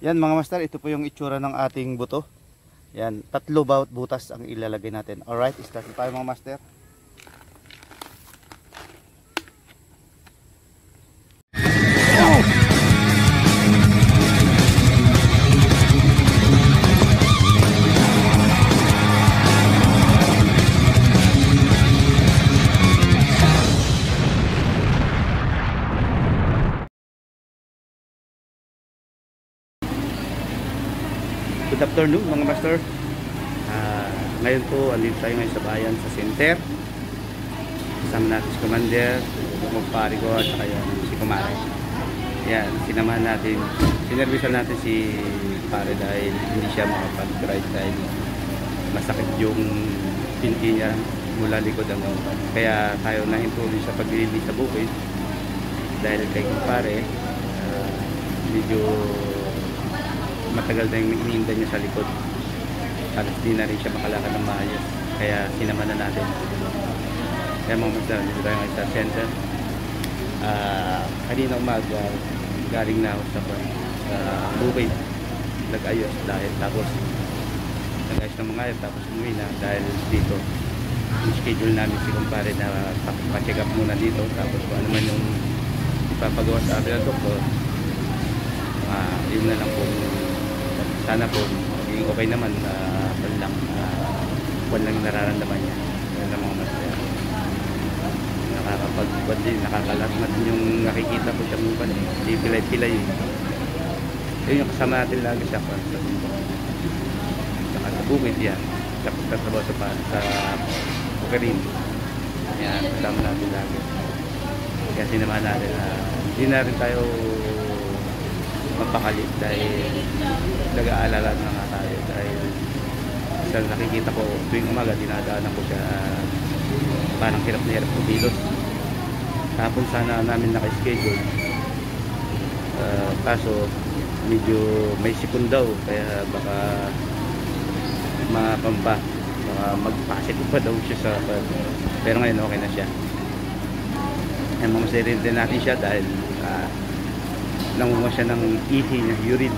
Yan mga master, ito po yung itsura ng ating buto. Yan, 3 bawat butas ang ilalagay natin. Alright, start na tayo mga master. Good afternoon mga master. Ngayon po andito tayo ngayon sa bayan sa center. Kasama natin si Commander, magpari ko at saka si Kumare. Yan, sinamahan natin, sinervisan natin si pare dahil hindi siya makapag-ride dahil masakit yung pinti niya mula likod hanggang upan. Kaya tayo na hintuli sa paglilinis sa bukid dahil kay Kumpare medyo matagal na yung iniinda niya sa likod. Halos di na rin siya makalakad ng maayos. Kaya sinama na natin. Kaya mga master, dito tayo ngayon sa center. Kanina umaga, galing na ako sa bukid. Nag-ayos dahil tapos nag-ayos ng mga ayos tapos umuwi na dahil dito. Yung schedule namin si Kumpare na pa-check up muna dito. Tapos kung ano man yung ipapagawa sa amin ng doktor, yun na lang po. Sana po maging okay naman, wala lang nararamdaman niya. Yan lang mga master. Nakakapagpad din, nakakalasmat yung nakikita ko siya mukha. Hindi pilay-pilay. Yun yung kasama natin lagi sa bukid yan. Sa pagtatrabaho sa bukirin. Yan, kasama natin lagi. Kaya sinamahan natin hindi na rin tayo mapakali dahil nag-aalala na nga tayo dahil sa nakikita ko tuwing umaga dinadaanan ko siya parang hirap na hirap kumilos. Tapos sana namin naka-schedule kaso medyo may sipon daw kaya baka baka magpasipon pa daw siya sa pero ngayon okay na siya. Mamasirin din natin siya dahil nangunga siya ng ihi niya, urine.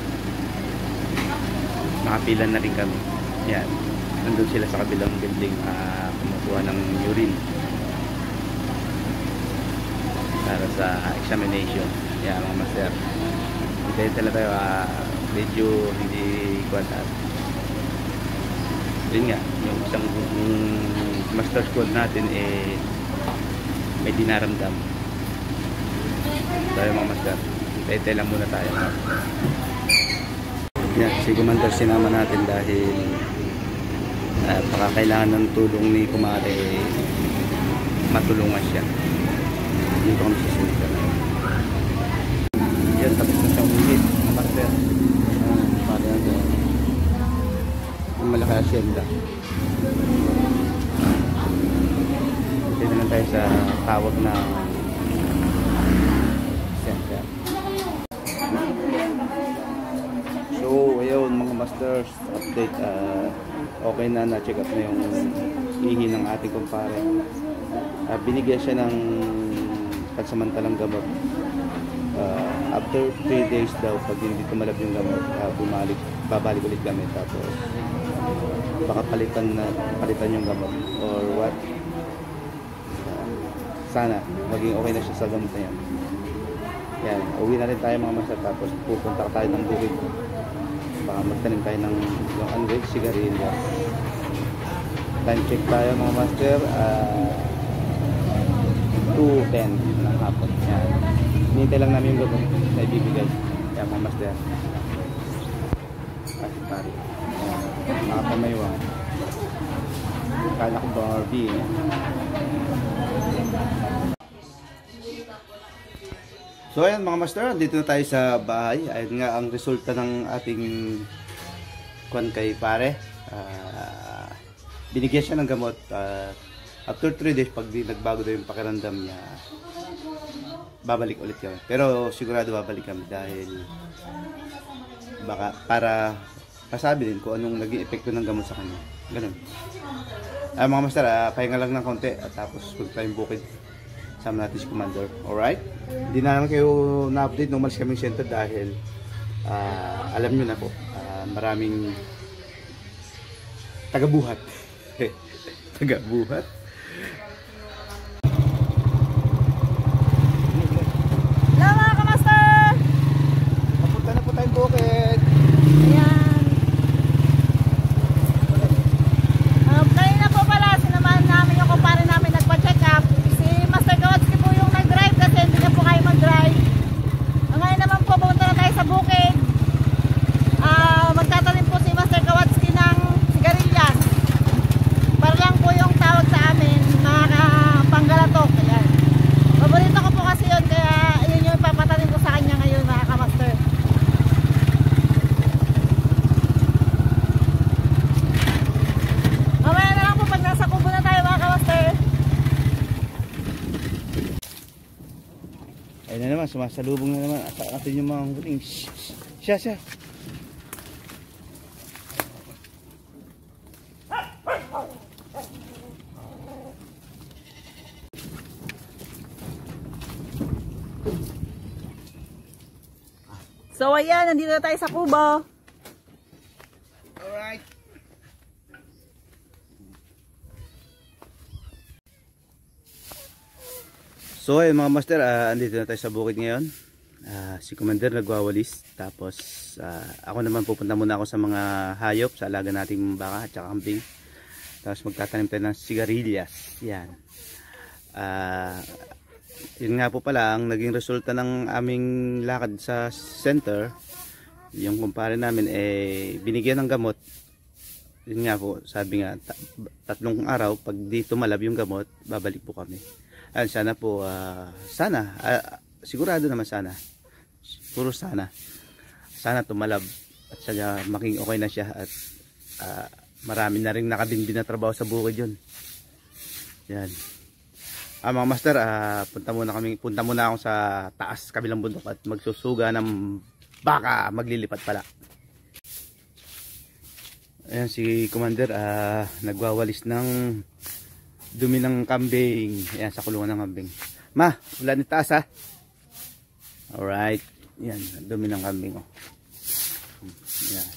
Nakapilan na rin kami. Yan. Nandun sila sa kabilang building kumukuha ng urine para sa examination. Yan mga master. Hintayin talaga tayo medyo hindi kwantat. Yun nga, yung isang master squad natin may dinaramdam. Tayo mga master. Hintayin lang muna tayo. Yan, si Commander sinama natin dahil baka kailangan ng tulong ni Kumare, matulungan siya. Dito kami sa center. Yan, tapos na siyang ulit mga master. Pare natin ang malaki asyenda. Dito na tayo sa tawag na center. So ayun mga masters, update, okay na, na-check up na yung ihi ng ating kumpare. Binigyan siya ng pansamantalang gamot. After 3 days daw, pag hindi tumalab yung gamot, babalik ulit kami. Tapos baka palitan yung gamot or what. Sana maging okay na siya sa gamot na yan. Yan, uwi na rin tayo mga master. Tapos pupunta tayo ng bukid. Baka magtanim tayo ng yung unweight sigarilyas. Time check tayo mga master, 2:10 ng hapon. Yan, hinihintay lang namin yung gamot na ibibigay. Yan mga master. Kasi pari mga pamaywa, kala ko Barbie So ayan mga master, dito na tayo sa bahay. Ayun nga ang resulta ng ating kwan kay pare. Binigyan siya ng gamot. After 3 days, pag nagbago daw yung pakiramdam niya, babalik ulit kami. Pero sigurado babalik kami dahil baka para pasabi din kung anong naging epekto ng gamot sa kanya. Ganun. Mga master, pahinga lang ng konti at tapos punta tayong bukid. Sama natin si Commander. Alright? Hindi na lang kayo na-update nung malis kaming center dahil Alam nyo na po, maraming tagabuhat. Tagabuhat. Hello mga kamaster! Papunta na po tayong bukid. Ayan. Kanina po pala, sinamahan namin yung kumpare namin nagpa-check up. Si Master Kawatski po yung nag-drive kasi hindi na po kayo mag-drive. Ngayon naman po, pumunta na tayo sa bukid. Magtatanim po si Master Kawatski ng sigarilyas. Para lang po yung tawag sa amin, mga panggalatok. Ayan. Paborito ko po kasi yun, kaya yun yung ipapatanim ko sa kanya ngayon mga kamaster. Mamaya na lang po pag nasa kubo na tayo mga kamaster. Ayun na naman, sumasalubong na naman atin yung mga huling. Siya. So ayan, nandito na tayo sa kubo. Alright. So ayun mga master, andito na tayo sa bukid ngayon. Si Commander nagwawalis. Tapos ako naman pupunta muna ako sa mga hayop, sa alaga nating baka at saka kambing. Tapos magtatanim tayo ng sigarilyas. Yan. Yun nga po pala ang naging resulta ng aming lakad sa center. Yung kumpare namin binigyan ng gamot. Yun nga po, sabi nga 3 araw pag di tumalab yung gamot, babalik po kami. Sana po, sigurado naman sana. Puro sana tumalab at sana maging okay na siya at marami na rin nakabinbin na trabaho sa bukid yun. Yan. Mga master, punta muna ako sa taas kabilang bundok at magsusuga ng baka, maglilipat pala. Ayan si Commander, nagwawalis ng dumi ng kambing. Ayan, sa kulungan ng kambing. Ma, wala ni taas ha. Alright. Yan, dumi ng kambing. Oh. Yan.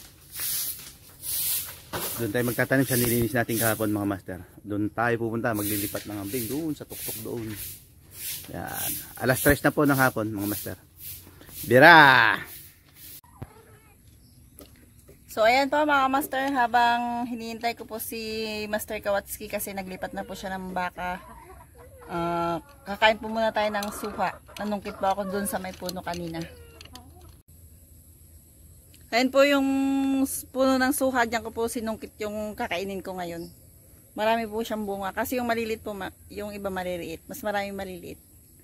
Doon tayo magtatanim sa nilinis natin kahapon mga master. Doon tayo pupunta, maglilipat ng kambing. Doon, sa tuktok doon. Yan. Alas 3 na po ng hapon mga master. Bira! So ayan po mga master, habang hinihintay ko po si Master Kawatski kasi naglipat na po siya ng baka. Kakain po muna tayo ng suka. Nanungkit po ako dun sa may puno kanina. Ayan po yung puno ng suka, dyan ko po sinungkit yung kakainin ko ngayon. Marami po siyang bunga kasi yung maliliit po, yung iba maliliit. Mas maraming maliliit.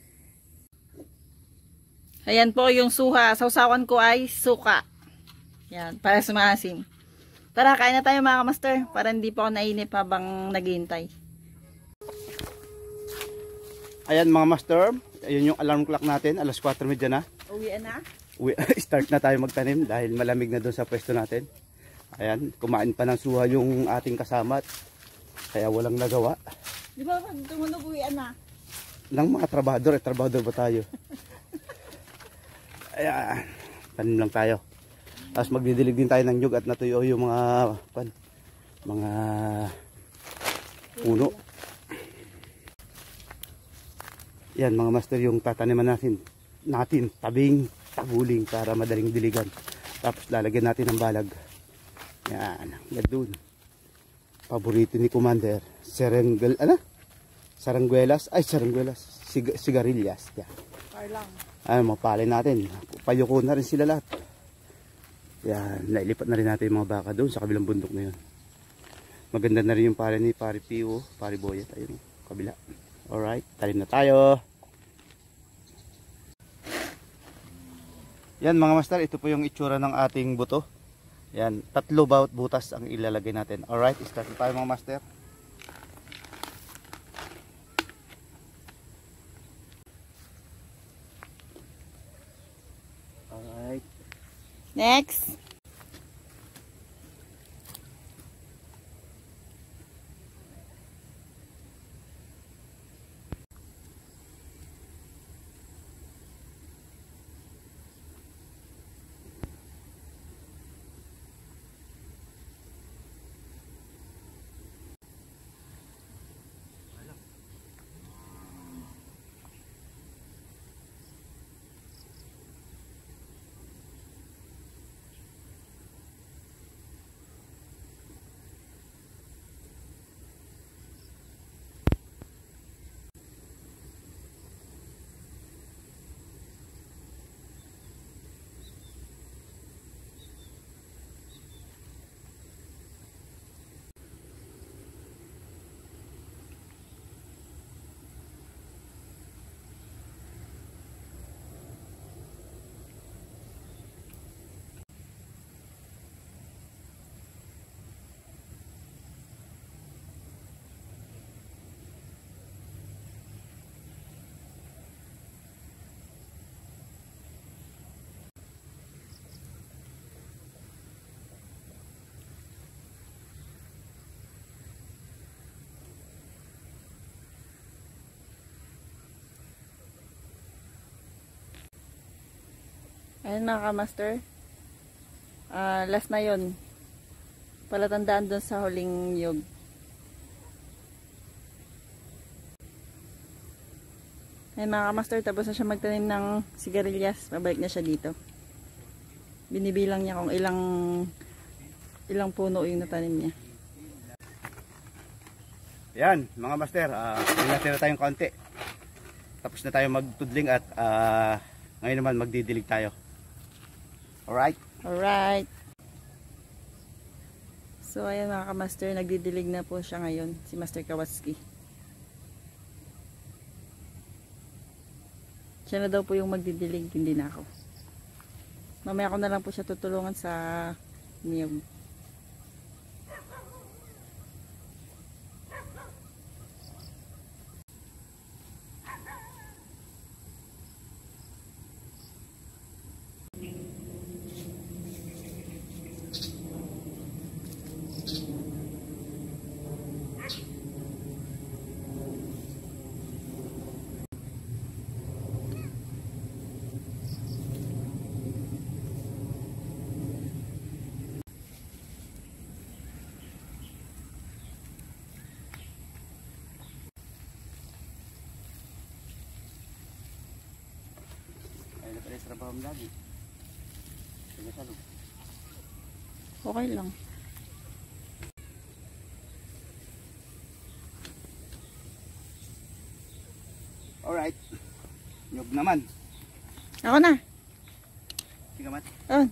Ayan po yung suka. Sausawan ko ay suka. Yan, para sumasim. Tara, kain na tayo mga master para hindi po ako nainip habang naghihintay. Ayan mga master, ayun yung alarm clock natin, alas 4:30 na. Uwian na? Start na tayo magtanim dahil malamig na doon sa pwesto natin. Ayan, kumain pa ng suha yung ating kasama kaya walang nagawa. Di ba pag tumunog uwian na? Ng mga trabador, trabador ba tayo? Ayan, tanim lang tayo. Tapos magdidilig din tayo ng nyug at natuyo yung mga puno. Yan mga master yung tataniman natin tabing taguling para madaling diligan. Tapos lalagyan natin ng balag. Yan, doon. Paborito ni Commander, sarangguelas, sigarilyas. Yan. Parlang. Mapalay natin. Payuko na rin sila lahat. Yan, nailipat na rin natin yung mga baka doon sa kabilang bundok na yun. Maganda na rin yung pare ni Pare Pio, Pare Boyet, ayun, kabila. Alright, talim na tayo. Yan mga master, ito po yung itsura ng ating buto. Yan, 3 bawat butas ang ilalagay natin. Alright, start na tayo mga master. Alright. Next. Ayun mga kamaster. Last na yon. Palatandaan doon sa huling niyog. Ayun mga kamaster, tapos na siya magtanim ng sigarilyas. Babalik na siya dito. Binibilang niya kung ilang puno yung natanim niya. Yan, mga master, natira tayong konti. Tapos na tayo magtudling at ngayon naman magdidilig tayo. Alright? Alright. So ayan mga kamaster, nagdidilig na po siya ngayon, si Master Kawatski. Siya na daw po yung magdidilig, hindi na ako. Mamaya ko na lang po siya tutulungan sa niyog. Ayun na pala yung trabaho mo lagi. Pinasalog. Okay lang. Alright. Nyog naman. Ako na. Sige mat. Oh.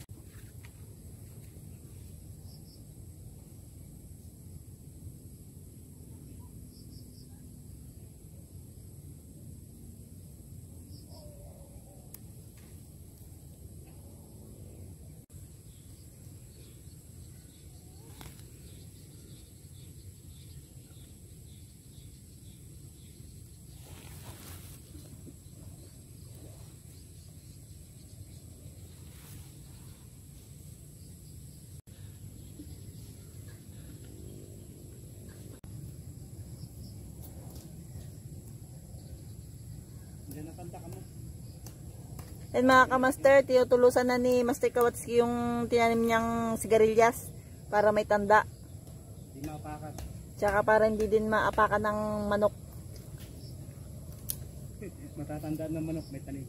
Diyan nakanta ka mo. And mga kamaster, tinutulusan na ni Master Kawatski yung tinanim niyang sigarilyas para may tanda. Hindi maapakan. Tsaka para hindi din maapakan ng manok. Matatandaan ng manok, may tanim.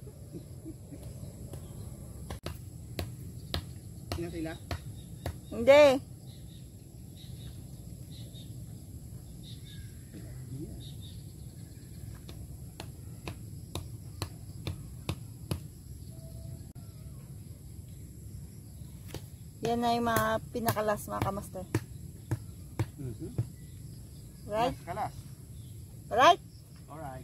Tingnan sila. Hindi. Yan na yung mga pinakalas mga kamaster. Right? Kalas. Right? Alright.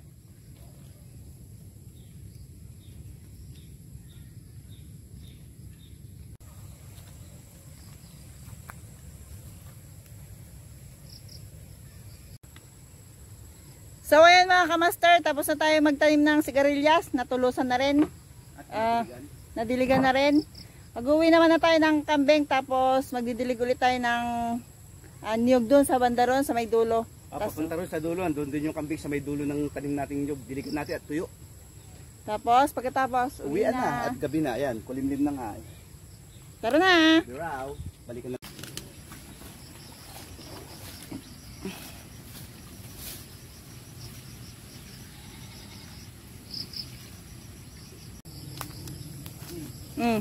So ayan mga kamaster, tapos na tayo magtanim ng sigarilyas. Natulusan na rin. At Nadiligan na rin. Mag-uwi naman na tayo ng kambing, tapos magdidilig ulit tayo ng niyog doon sa bandaron, sa may dulo. papunta rin sa dulo, doon din yung kambing sa may dulo ng tanim nating niyog. Diligan natin at tuyo. Tapos pagkatapos, Uwian na. At gabi na. Ayan, kulimlim na nga. Tara na! Biraw. Balikan na. Mm.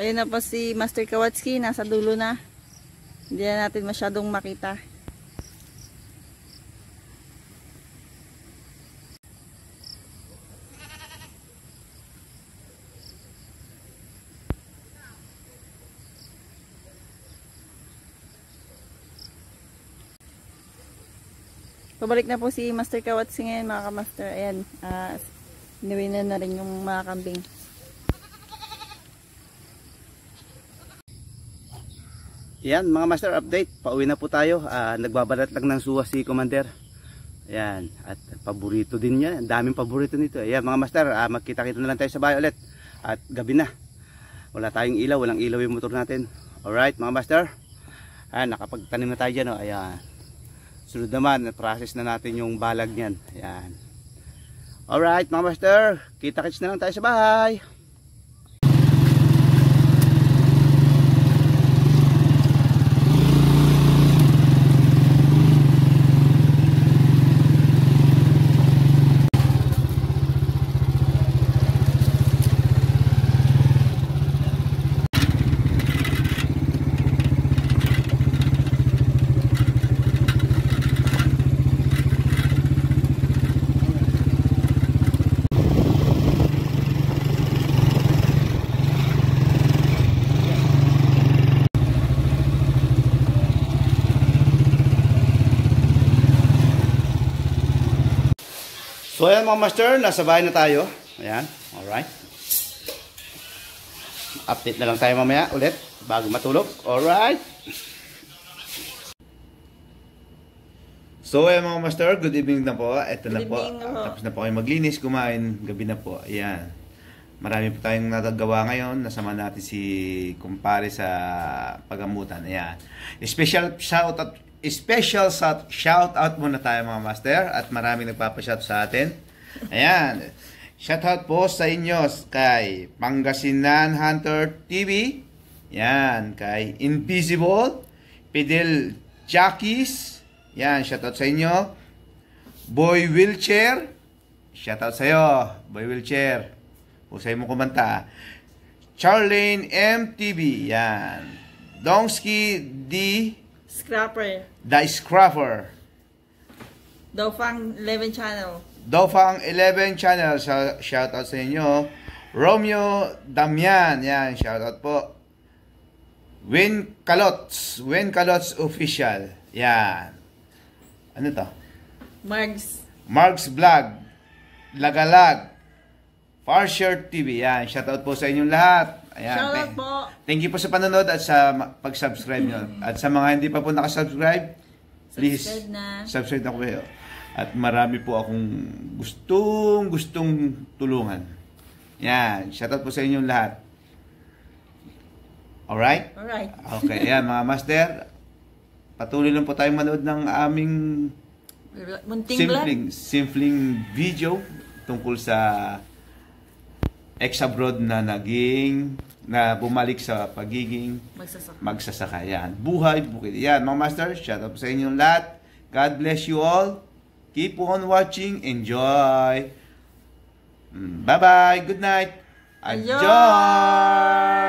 Ayun na po si Master Kawatski, nasa dulo na. Hindi na natin masyadong makita. Pabalik na po si Master Kawatsi ngayon mga kamaster. Ayan, niwinan na rin yung mga kambing. Yan mga master, update. Pauwi na po tayo. Nagbabalat lang ng suwa si Commander. Ayan, at paborito din niya. Ang daming paborito nito. Ayan mga master, magkita-kita na lang tayo sa bahay ulit. At gabi na. Wala tayong ilaw, walang ilaw yung motor natin. Alright mga master. Nakapagtanim na tayo dyan. Ayan. Sunod naman, process na natin yung balag niyan. Ayan. Alright mga master, kita-kits na lang tayo sa bahay. So ayan mga master, nasa bahay na tayo. Ayan, alright. Update na lang tayo mamaya ulit bago matulog. Alright. So ayan mga master, good evening na po. Ito na po, tapos na po kayo maglinis, kumain, gabi na po. Ayan. Marami po tayong nagagawa ngayon. Nasama natin si kumpare sa pagamutan. Ayan. Special shout out muna tayo mga master, at maraming nagpapashout sa atin. Ayan. Shout out po sa inyo kay Pangasinan Hunter TV. Ayan. Kay Invisible, Fidel Jackies. Ayan. Shout out sa inyo. Boy Wheelchair. Shout out sa iyo, Boy Wheelchair. Usay mo kumanta. Charlene MTV. Ayan. Dongsky D. Scrapper. The Scrapper. Dofang 11 channel. Dofang 11 channel. Shout out sa inyo. Romeo Damian. Yan. Shout out po. Win Kalots. Win Kalots Official. Yan. Ano to? Margs Vlog. Lagalag. Farshirt TV. Yan. Shout out po sa inyong lahat. Ayan. Shout out po. Thank you po sa panonood at sa pag-subscribe nyo. At sa mga hindi pa po nakasubscribe, please subscribe na po kayo. At marami po akong gustong tulungan. Yan. Shout out po sa inyong lahat. Alright? Alright. Okay. Ayan mga master. Patuloy lang po tayong manood ng aming simpleng video tungkol sa ex-abroad na bumalik sa pagiging magsasaka. Yan. Buhay, bukid. Yan, mga master, shout out sa inyong lahat. God bless you all. Keep on watching. Enjoy. Bye-bye. Good night. Enjoy.